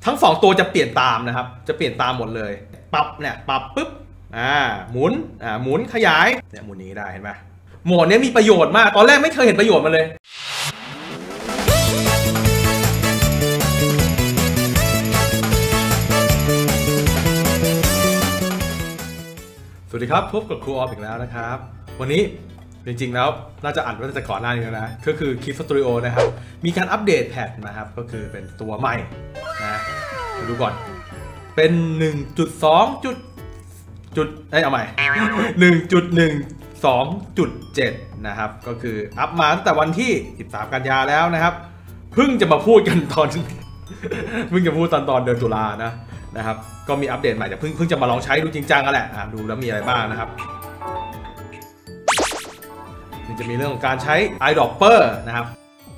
ทั้ง2ตัวจะเปลี่ยนตามนะครับจะเปลี่ยนตามหมดเลยปรับเนี่ยปรับปุ๊บหมุนขยายเนี่ยหมุนนี้ได้เห็นไหมโหมดนี้มีประโยชน์มากตอนแรกไม่เคยเห็นประโยชน์มันเลยสวัสดีครับพบกับครูออฟอีกแล้วนะครับวันนี้จริงๆแล้วน่าจะอ่านว่าจะก่อนหน้านี้แล้วนะก็คือ Clip Studio นะครับมีการอัปเดตแพทนะครับก็คือเป็นตัวใหม่นะดูก่อนเป็น 1.2 เอาใหม่ 1.12.7 นะครับก็คืออัปมาตั้งแต่วันที่13กันยาแล้วนะครับเพิ่งจะมาพูดกันตอนเพิ่งจะพูดตอนเดือนตุลานะครับก็มีอัปเดตใหม่แต่เพิ่งจะมาลองใช้ดูจริงจังกันแหละดูแล้วมีอะไรบ้างนะครับมันจะมีเรื่องของการใช้ eyedropper นะครับ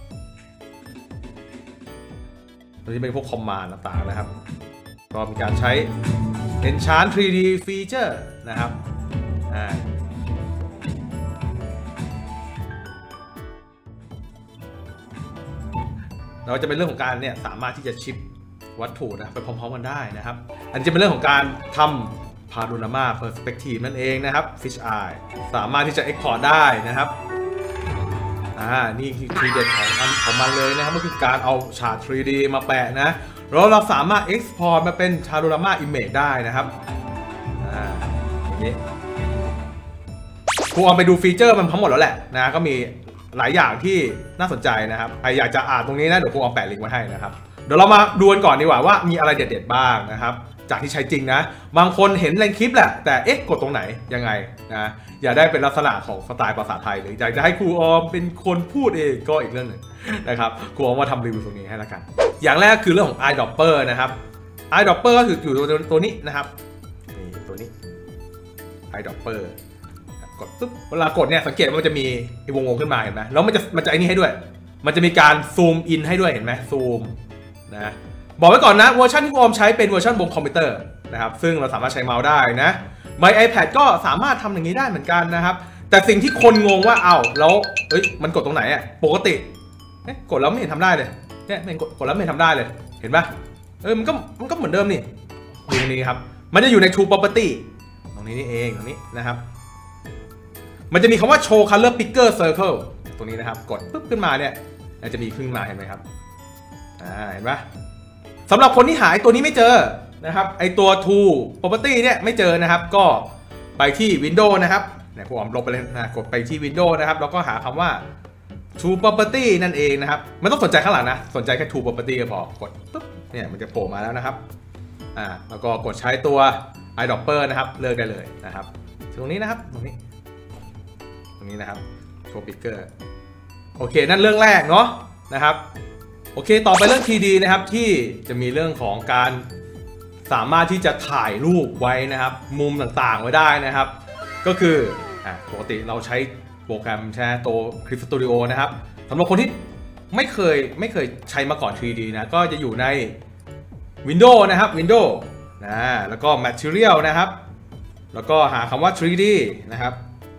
ตัวนี้เป็นพวกคอมมานด์ต่างๆนะครับก็มีการใช้ enchant 3D feature นะครับเราจะเป็นเรื่องของการเนี่ยสามารถที่จะชิปวัตถุนะไปพร้อมๆกันได้นะครับอันนี้จะเป็นเรื่องของการทำ Panorama Perspective นั่นเองนะครับ Fish Eye สามารถที่จะ Export ได้นะครับนี่คือทีเด็ดของมันเลยนะครับก็คือการเอาฉาก 3D มาแปะนะแล้วเราสามารถ Export มาเป็น Panorama Image ได้นะครับอย่างนี้ครูออมไปดูฟีเจอร์มันทั้งหมดแล้วแหละนะก็มีหลายอย่างที่น่าสนใจนะครับใครอยากจะอ่านตรงนี้นะเดี๋ยวครูออมแปะลิงก์ไว้ให้นะครับเดี๋ยวเรามาดูกันก่อนดีกว่ามีอะไรเด็ดๆบ้างนะครับจากที่ใช้จริงนะบางคนเห็นในคลิปแหละแต่กดตรงไหนยังไงนะอย่าได้เป็นลักษณะของสไตล์ภาษาไทยหรืออยากจะให้ครูออมเป็นคนพูดเองก็อีกเรื่องหนึ่งนะครับครูออมมาทำรีวิวตรงนี้ให้แล้วกันอย่างแรกคือเรื่องของ eyedropper นะครับ eyedropper ก็คืออยู่ตัวนี้นะครับนี่ตัวนี้ eyedropper กดปุ๊บเวลากดเนี่ยสังเกตว่ามันจะมีวงขึ้นมาเห็นไหมแล้วมันจะไอ้นี่ให้ด้วยมันจะมีการซูมอินให้ด้วยเห็นไหมซูมนะบอกไว้ก่อนนะเวอร์ชันที่ผมใช้เป็นเวอร์ชันบนคอมพิวเตอร์นะครับซึ่งเราสามารถใช้เมาส์ได้นะใน iPad ก็สามารถทำอย่างนี้ได้เหมือนกันนะครับแต่สิ่งที่คนงงว่าแล้วมันกดตรงไหนอ่ะปกติกดแล้วไม่เห็นทำได้เลยเนี่ยมันกดแล้วไม่เห็นทำได้เลยเห็นปะมันก็เหมือนเดิมนี่ตรงนี้ครับมันจะอยู่ใน True Property ตรงนี้นี่เองตรงนี้นะครับมันจะมีคำว่า Show Color Picker Circle ตรงนี้นะครับกดปุ๊บขึ้นมาเนี่ยจะมีขึ้นมาเห็นไหมครับเห็นปะสำหรับคนที่หายตัวนี้ไม่เจอนะครับไอตัว True Property เนี่ยไม่เจอนะครับก็ไปที่ Windows นะครับเนี่ยผมลบไปเลยนะกดไปที่ Windows นะครับแล้วก็หาคำว่า True Property นั่นเองนะครับไม่ต้องสนใจข้างหลังนะสนใจแค่ True Property ก็พอกดปุ๊บเนี่ยมันจะโผล่มาแล้วนะครับแล้วก็กดใช้ตัว eyedropper นะครับเลือกได้เลยนะครับตรงนี้นะครับตรงนี้นะครับ Show Picker โอเคนั่นเรื่องแรกเนาะนะครับโอเคต่อไปเรื่อง 3D นะครับที่จะมีเรื่องของการสามารถที่จะถ่ายรูปไว้นะครับมุมต่างๆไว้ได้นะครับก็คือปกติเราใช้โปรแกรมใช้ตัว Clip Studio นะครับสำหรับคนที่ไม่เคยใช้มาก่อน 3D นะก็จะอยู่ใน Windows นะครับ Windows แล้วก็ Material นะครับแล้วก็หาคำว่า 3D นะครับ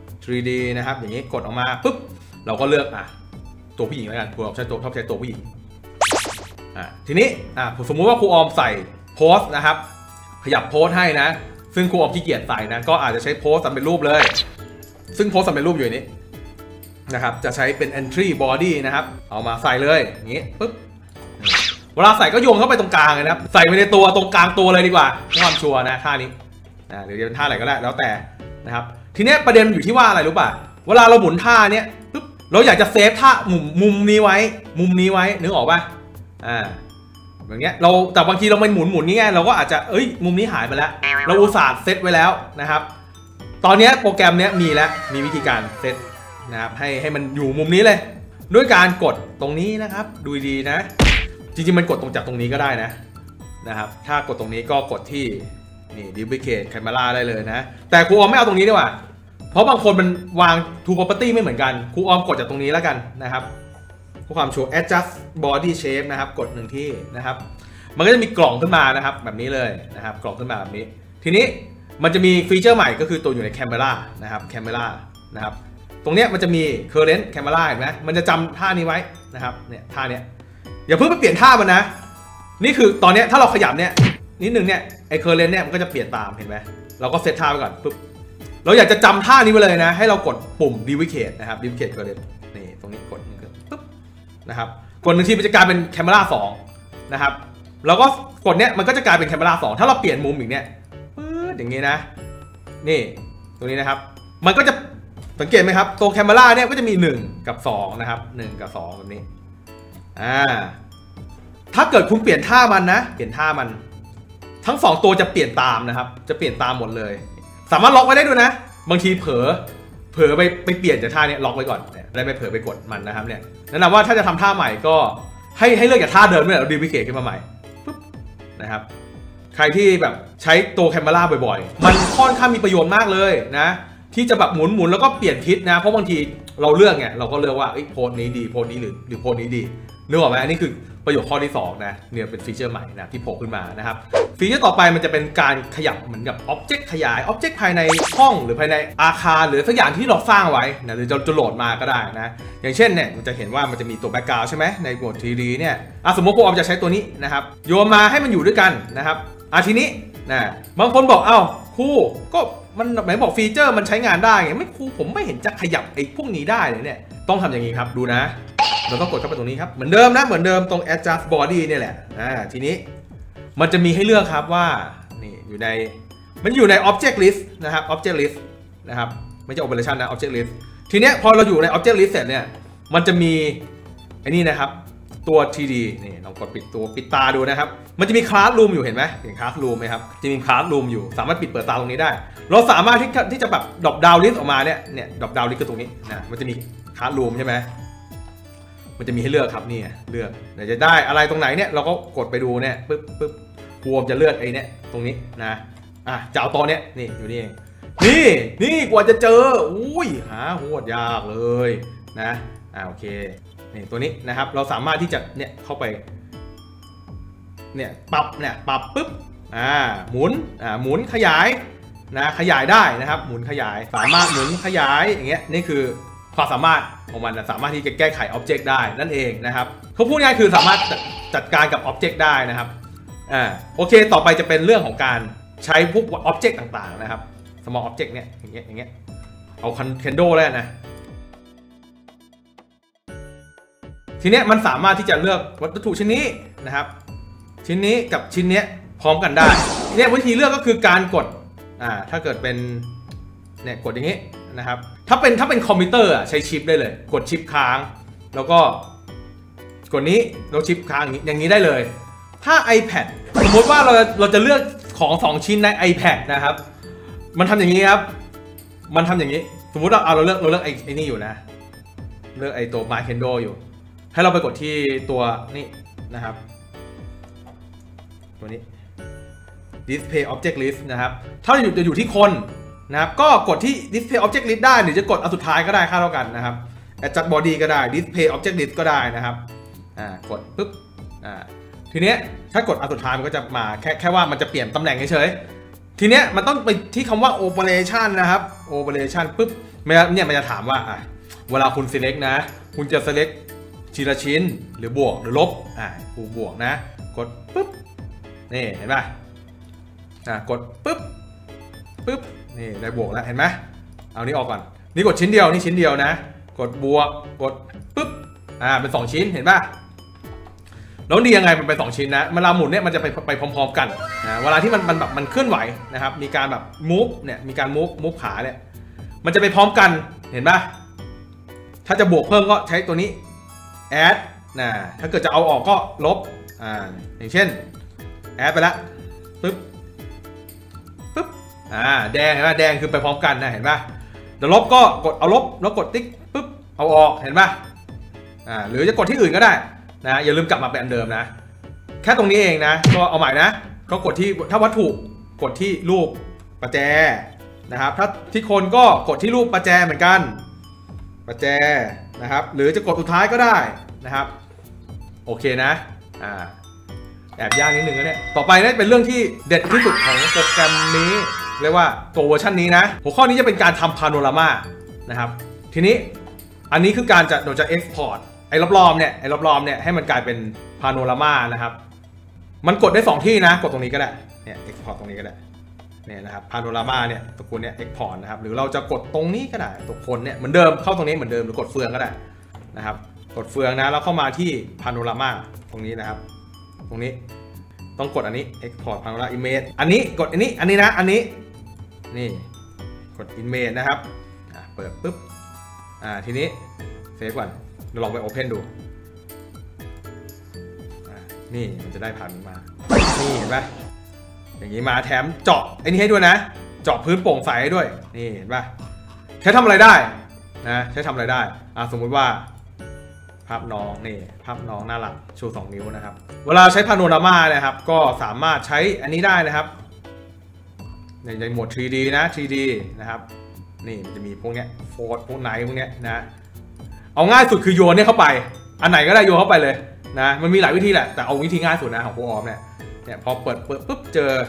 3D นะครับอย่างนี้กดออกมาปุ๊บเราก็เลือกตัวผู้หญิงแล้วกันครูออมชอบใช้ตัวผู้หญิงทีนี้สมมุติว่าครูออมใส่โพสนะครับขยับโพสให้นะซึ่งครูออมขี้เกียจใส่นะก็อาจจะใช้โพสสำเร็จรูปเลยซึ่งโพสสำเร็จรูปอยู่ในนี้นะครับจะใช้เป็น entry body นะครับเอามาใส่เลยอย่างนี้ปุ๊บเวลาใส่ก็โยงเข้าไปตรงกลางเลยนะครับใส่ไปในตัวตรงกลางตัวเลยดีกว่าเพื่อความชัวร์นะท่านี้เดี๋ยวจะเป็นท่าไหนก็ได้แล้วแต่นะครับทีนี้ประเด็นอยู่ที่ว่าอะไรรู้ป่ะเวลาเราหมุนท่าเนี้ยปุ๊บเราอยากจะเซฟท่ามุมนี้ไว้นึกออกป่ะอย่างเงี้ยแต่บางทีเราไม่หมุนนี่ไงเราก็อาจจะมุมนี้หายไปแล้วเราอุตส่าห์เซตไว้แล้วนะครับตอนนี้โปรแกรมนี้มีวิธีการเซตนะครับให้มันอยู่มุมนี้เลยด้วยการกดตรงนี้นะครับดูดีนะจริงๆมันกดจากตรงนี้ก็ได้นะครับถ้ากดตรงนี้ก็กดที่นี่ Duplicate Camera ได้เลยนะแต่ครูออมไม่เอาตรงนี้ดีกว่าเพราะบางคนมันวาง True Property ไม่เหมือนกันครูออมกดจากตรงนี้แล้วกันนะครับเพื่อความชัวร์ adjust body shape นะครับกด1ที่นะครับมันก็จะมีกล่องขึ้นมานะครับแบบนี้เลยนะครับกล่องขึ้นมาแบบนี้ทีนี้มันจะมีฟีเจอร์ใหม่ก็คือตัวอยู่ใน camera นะครับ camera นะครับตรงเนี้ยมันจะมี current camera เห็นไหมมันจะจำท่านี้ไว้นะครับเนี่ยท่าเนี้ยอย่าเพิ่งไปเปลี่ยนท่ามันนะนี่คือตอนนี้ถ้าเราขยับเนี่ยนิดนึงเนี่ยไอ้เคอร์เรนต์เนี่ยมันก็จะเปลี่ยนตามเห็นไหมเราก็เซตท่าไปก่อนปุ๊บเราอยากจะจำท่านี้ไปเลยนะให้เรากดปุ่ม duplicate นะครับ duplicate เคอร์เรนต์นี่ตรงนี้กดนึงปุ๊บนะครับกดหนึ่งทีมันจะกลายเป็นแคมเมรา2นะครับแล้วก็กดเนี้ยมันก็จะกลายเป็นแคมเมรา2ถ้าเราเปลี่ยนมุมอีกเนี่ยอย่างนี้นะนี่ตรงนี้นะครับมันก็จะสังเกตไหมครับตัวแคมเมราเนี่ยก็จะมี1กับ2นะครับ1กับ2แบบนี้ถ้าเกิดคุณเปลี่ยนท่ามันนะเปลี่ยนท่ามันทั้ง2ตัวจะเปลี่ยนตามนะครับจะเปลี่ยนตามหมดเลยสามารถล็อกไว้ได้ด้วยนะบางทีเผลอไปเปลี่ยนจากท่านี้ล็อกไว้ก่อนได้ไม่เผลอไปกดมันนะครับเนี่ยแนะนำว่าถ้าจะทำท่าใหม่ก็ให้เลือกจากท่าเดิมด้วยแล้วดีวิเคทขึ้นมาใหม่ปุ๊บนะครับใครที่แบบใช้ตัวแคมเมราบ่อยๆมันค่อนข้างมีประโยชน์มากเลยนะที่จะแบบหมุนแล้วก็เปลี่ยนทิศนะเพราะบางทีเราเลือกไงเราก็เลือกว่าโพสนี้ดีโพสนี้หรือโพสนี้ดีนึกออกไหมอันนี้คือประโยชน์ข้อที่2นะเนี่ยเป็นฟีเจอร์ใหม่นะที่โผล่ขึ้นมานะครับฟีเจอร์ต่อไปมันจะเป็นการขยับเหมือนกับอ็อบเจกต์ขยายอ็อบเจกต์ภายในห้องหรือภายในอาคารหรือสักอย่างที่เราสร้างไว้นะหรือจะโหลดมาก็ได้นะอย่างเช่นเนี่ยมันจะเห็นว่ามันจะมีตัวแบ็คกราวด์ใช่ไหมในโหมด 3D เนี่ยสมมติพวกเราจะใช้ตัวนี้นะครับโยนมาให้มันอยู่ด้วยกันนะครับทีนี้นะบางคนบอกครูก็มันหมายบอกฟีเจอร์มันใช้งานได้ไงไม่ครูผมไม่เห็นจะขยับไอ้พวกนี้ได้เลยเนี่ยต้องทำอย่างนี้ครับดูนะเราต้องกดเข้าไปตรงนี้ครับเหมือนเดิมนะเหมือนเดิมตรง adjust body เนี่ยแหละทีนี้มันจะมีให้เลือกครับว่านี่มันอยู่ใน object list นะครับ object list นะครับไม่ใช่ operation นะ object list ทีเนี้ยพอเราอยู่ใน object list เสร็จเนี่ยมันจะมีไอ้นี่นะครับตัว 3D นี่ลองกดปิดตาดูนะครับมันจะมี classroom อยู่เห็นไหมเห็น classroom ไหมครับจะมี classroom อยู่สามารถปิดเปิดตาตรงนี้ได้เราสามารถที่จะแบบ drop down list ออกมาเนี่ย drop down list ก็ตรงนี้นะมันจะมี classroom ใช่ไหมมันจะมีให้เลือกครับนี่เลือกเดี๋ยวจะได้อะไรตรงไหนเนี่ยเราก็กดไปดูเนี่ยปึ๊บพวมจะเลือกไอ้เนี่ยตรงนี้นะจะเอาตอนเนี้ยนี่อยู่นี่เองนี่กว่าจะเจออุ้ยหาโหดยากเลยนะโอเคนี่ตัวนี้นะครับเราสามารถที่จะเนี่ยเข้าไปเนี่ยปรับปุ๊บหมุนขยายนะขยายได้นะครับหมุนขยายสามารถหมุนขยายอย่างเงี้ยนี่คือความสามารถของมันสามารถที่จะแก้ไขอ็อบเจกต์ได้นั่นเองนะครับเขาพูดง่ายคือสามารถจัดการกับอ็อบเจกต์ได้นะครับโอเคต่อไปจะเป็นเรื่องของการใช้พวกอ็อบเจกต์ต่างๆนะครับ small object เนี่ยอย่างเงี้ยเอาKendo แล้วนะทีเนี้ยมันสามารถที่จะเลือกวัตถุชิ้นนี้นะครับชิ้นนี้กับชิ้นนี้พร้อมกันได้เนี่ยวิธีเลือกก็คือการกดถ้าเกิดเป็นเนี่ยกดอย่างนี้นะครับถ้าเป็นคอมพิวเตอร์ใช้ชิปได้เลยกดชิปค้างแล้วก็กดนี้เราชิปค้างอย่างนี้ได้เลยถ้า iPad สมมติว่าเราจะเลือกของ2ชิ้นใน iPad นะครับมันทำอย่างนี้ครับมันทำอย่างนี้สมมติเราเลือกไอ้นี่อยู่นะเลือกไอ้ตัว My Kendo อยู่ให้เราไปกดที่ตัวนี้นะครับตัวนี้ Display Object List นะครับถ้าจะอยู่ที่คนนะครับก็กดที่ Display Object List ได้หรือจะกดอันสุดท้ายก็ได้ค่าเท่ากันนะครับ Adjust Body ก็ได้ Display Object List ก็ได้นะครับกดปุ๊บทีเนี้ยถ้ากดอันสุดท้ายมันก็จะมาแค่ว่ามันจะเปลี่ยนตำแหน่งเฉยๆทีเนี้ยมันต้องไปที่คำว่า Operation นะครับ Operation ปุ๊บเนี่ยมันจะถามว่าเวลาคุณ select นะคุณจะ select ทีละชิ้นหรือบวกหรือลบกูบวกนะกดปุ๊บนี่เห็นป่ะกดปุ๊บนี่ได้บวกแล้วเห็นไหมเอานี้ออกก่อนนี่กดชิ้นเดียวนี่ชิ้นเดียวนะกดบวกกดปุ๊บเป็น2ชิ้นเห็นป่ะแล้วดียังไงมันเป็น2ชิ้นนะเวลาหมุนเนี่ยมันจะไปพร้อมๆกันนะเวลาที่มันแบบมันเคลื่อนไหวนะครับมีการแบบ move เนี่ยมีการ move ขาเนี่ยมันจะไปพร้อมกันเห็นป่ะถ้าจะบวกเพิ่มก็ใช้ตัวนี้ add ถ้าเกิดจะเอาออกก็ลบอย่างเช่น add ไปแล้วปึ๊บแดงเห็นป่ะแดงคือไปพร้อมกันนะเห็นป่ะเดี๋ยวลบก็กดเอาลบแล้วกดติ๊กปึ๊บเอาออกเห็นป่ะหรือจะกดที่อื่นก็ได้นะอย่าลืมกลับมาเป็นอันเดิมนะแค่ตรงนี้เองนะก็เอาใหม่นะก็กดที่ถ้าวัตถุกดที่รูปประแจนะครับถ้าที่คนก็กดที่รูปประแจเหมือนกันประแจนะครับหรือจะกดสุดท้ายก็ได้นะครับโอเคนะแอบยากนิดนึงนะเนี่ยต่อไปนี่เป็นเรื่องที่เด็ดที่สุดของโปรแกรมนี้เรียกว่าตัวเวอร์ชันนี้นะหัวข้อนี้จะเป็นการทำพาโนรามานะครับทีนี้อันนี้คือการเราจะ export ไอ้รอบๆเนี่ยให้มันกลายเป็นพาโนรามานะครับมันกดได้2ที่นะกดตรงนี้ก็ได้เนี่ย export ตรงนี้ก็ได้เนี่ยนะครับพาโนรามาเนี่ยตระกูลเนี่ย export นะครับหรือเราจะกดตรงนี้ก็ได้ตัวคนเนี่ยเหมือนเดิมเข้าตรงนี้เหมือนเดิมหรือกดเฟืองก็ได้นะครับกดเฟืองนะแล้วเข้ามาที่พาโนรามาตรงนี้นะครับตรงนี้ต้องกดอันนี้ export panorama image อันนี้กดอันนี้นะอันนี้นี่กด image นะครับเปิดปุ๊บทีนี้เซฟก่อนเราลองไป open ดูนี่มันจะได้ภาพนี้มานี่เห็นไหมอย่างนี้มาแถมเจาะไอ้นี่ให้ด้วยนะเจาะพื้นโปร่งใสให้ด้วยนี่เห็นปะใช้ทำอะไรได้นะใช้ทำอะไรได้สมมุติว่าภาพน้องนี่ภาพน้องน่ารักชู2 นิ้วนะครับเวลาใช้พาโนรามานะครับก็สามารถใช้อันนี้ได้นะครับในโหมด 3D นะ 3D นะครับนี่มันจะมีพวกเนี้ยโฟล์พวกไหนพวกเนี้ยนะเอาง่ายสุดคือโยนเนี่ยเข้าไปอันไหนก็ได้โยนเข้าไปเลยนะมันมีหลายวิธีแหละแต่เอาวิธีง่ายสุดนะของครูออมเนี่ยพอเปิดปุ๊บเจอ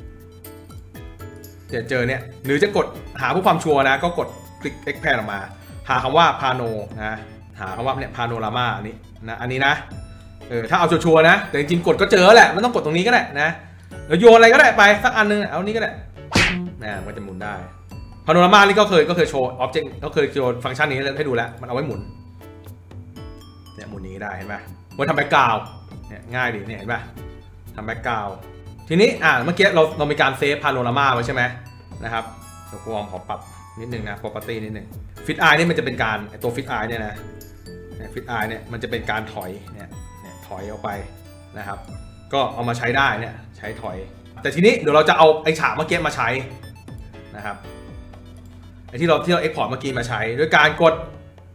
เนี่ยหรือจะกดหาเพื่อความชัวร์นะก็กดคลิก expand ออกมาหาคำว่าพาโนนะหาคำว่าเนี่ยพาโนรามาอันนี้นะถ้าเอาชัวร์นะแต่จริงๆกดก็เจอแหละไม่ต้องกดตรงนี้ก็ได้นะแล้วโยนอะไรก็ได้ไปสักอันนึงเอานี้ก็ได้นะมันจะหมุนได้พาโนรามานี่ก็เคยโชว์ object ก็เคยโชว์ฟังก์ชันนี้ให้ดูแล้วมันเอาไว้หมุนเนี่ยหมุนนี้ได้เห็นไหมไว้ทำแบ็กกราวด์เนี่ยง่ายดีเนี่ยเห็นป่ะทำแบ็กกราวด์ทีนี้เมื่อกี้เรามีการเซฟพาโนรามาไว้ใช่ไหมนะครับเดี๋ยวครูออมขอปรับนิดนึงนะ property นิดนึงฟิตไอนี่มันจะเป็นการตัวฟิตไอเนี่ยนะฟิตไอเนี่ยมันจะเป็นการถอยเนี่ยถอยออกไปนะครับก็เอามาใช้ได้เนี่ยใช้ถอยแต่ทีนี้เดี๋ยวเราจะเอาไอ้ฉากเมื่อกี้มาใช้นะครับไอ้ที่เรา export เมื่อกี้มาใช้ด้วยการกด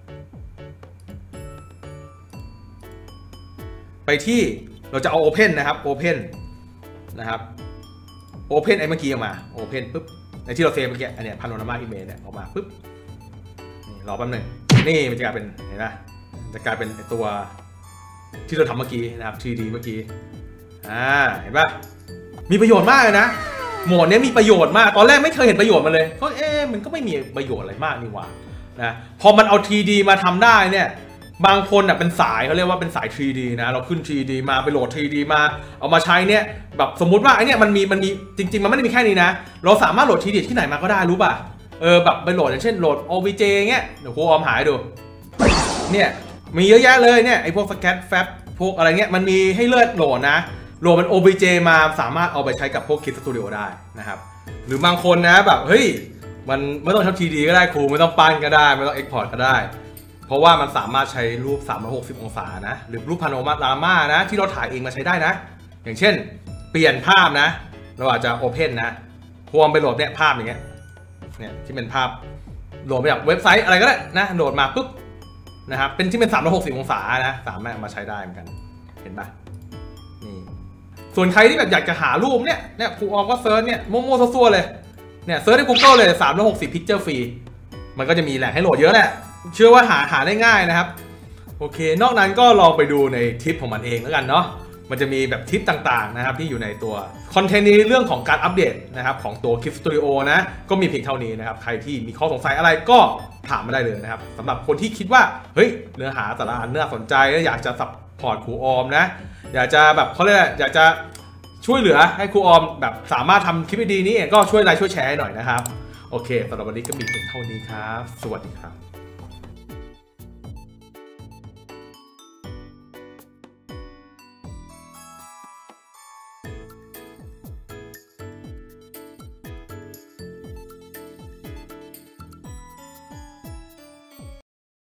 ไปที่เราจะเอา Open นะครับ Open นะครับ Open ไอ้เมื่อกี้ออกมา Open ปุ๊บในที่เราเซฟเมื่อกี้อันเนี้ย Panorama Image เนี่ยออกมาปุ๊บนี่รอแป๊บหนึ่งนี่มันจะกลายเป็นเห็นไหมจะกลายเป็นตัวที่เราทำเมื่อกี้นะครับ 3D เมื่อกี้เห็นปะมีประโยชน์มากเลยนะโหมดนี้มีประโยชน์มากตอนแรกไม่เคยเห็นประโยชน์มันเลยก็มันก็ไม่มีประโยชน์อะไรมากนี่หว่านะพอมันเอา 3D มาทำได้เนี่ยบางคนเป็นสายเขาเรียกว่าเป็นสาย 3D นะเราขึ้น 3D มาไปโหลด 3D มาเอามาใช้เนี่ยแบบสมมุติว่าไอ้เนี่ยมันมีจริงๆมันไม่ได้มีแค่นี้นะเราสามารถโหลด 3D ที่ไหนมาก็ได้รู้ป่ะแบบไปโหลดอย่างเช่นโหลด OBJ เงี้ยเดี๋ยวครูออมหาให้ดูเนี่ยมีเยอะแยะเลยเนี่ยไอ้พวก Scat Fab พวกอะไรเงี้ยมันมีให้เลือกโหลดนะโหลดเป็น OBJ มาสามารถเอาไปใช้กับพวก Kit Studio ได้นะครับหรือบางคนนะแบบเฮ้ยมันไม่ต้องใช้ 3D ก็ได้ครูไม่ต้องปั้นก็ได้ไม่ต้อง Export ก็ได้เพราะว่ามันสามารถใช้รูป360องศานะหรือรูปพาโนรามานะที่เราถ่ายเองมาใช้ได้นะอย่างเช่นเปลี่ยนภาพนะเราอาจจะ Open นะพวงไปโหลดเนี่ยภาพอย่างเงี้ยเนี่ยที่เป็นภาพโหลดมาจากเว็บไซต์อะไรก็ได้นะโหลดมาปุ๊บนะครับเป็นที่เป็น360องศานะสามารถมาใช้ได้เหมือนกันเห็นปะนี่ส่วนใครที่แบบอยากจะหารูปเนี่ยครูออมก็เซิร์ชเนี่ยมั่วๆซั่วๆเลยเนี่ยเซิร์ชใน Google เลย360 Picture Free มันก็จะมีแหล่งให้โหลดเยอะแหละเชื่อว่าหาได้ง่ายนะครับโอเคนอกนั้นก็ลองไปดูในทิปของมันเองแล้วกันเนาะมันจะมีแบบทิปต่างๆนะครับที่อยู่ในตัวคอนเทนต์ในเรื่องของการอัปเดตนะครับของตัว Kit Studio นะก็มีเพียงเท่านี้นะครับใครที่มีข้อสงสัยอะไรก็ถามมาได้เลยนะครับสำหรับคนที่คิดว่าเฮ้ยเนื้อหาแต่ละอันน่าสนใจและอยากจะซัพพอร์ตครูออมนะอยากจะแบบเขาเรียกอยากจะช่วยเหลือให้ครูออมแบบสามารถทำคลิปดีๆนี้ก็ช่วยไลค์ช่วยแชร์หน่อยนะครับโอเคสำหรับวันนี้ก็มีเพียงเท่านี้ครับสวัสดีครับ